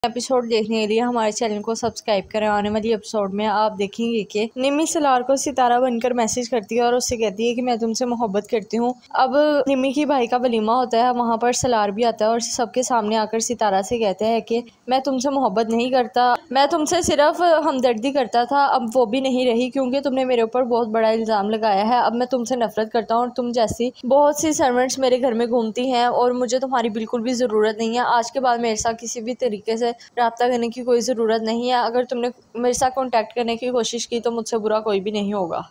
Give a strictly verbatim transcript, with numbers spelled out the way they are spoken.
Episode देखने के लिए हमारे चैनल को सब्सक्राइब करें। आने वाली एपिसोड में आप देखेंगे कि निम्मी सलार को सितारा बनकर मैसेज करती है और उससे कहती है कि मैं तुमसे मोहब्बत करती हूँ। अब निम्मी की भाई का वलीमा होता है, वहाँ पर सलार भी आता है और सबके सामने आकर सितारा से कहता है कि मैं तुमसे मोहब्बत नहीं करता, मैं तुमसे सिर्फ हमदर्दी करता था, अब वो भी नहीं रही क्योंकि तुमने मेरे ऊपर बहुत बड़ा इल्ज़ाम लगाया है। अब मैं तुमसे नफरत करता हूँ और तुम जैसी बहुत सी सर्वेंट्स मेरे घर में घूमती हैं और मुझे तुम्हारी बिल्कुल भी ज़रूरत नहीं है। आज के बाद मेरे साथ किसी भी तरीके से राब्ता करने की कोई ज़रूरत नहीं है। अगर तुमने मेरे साथ कांटेक्ट करने की कोशिश की तो मुझसे बुरा कोई भी नहीं होगा।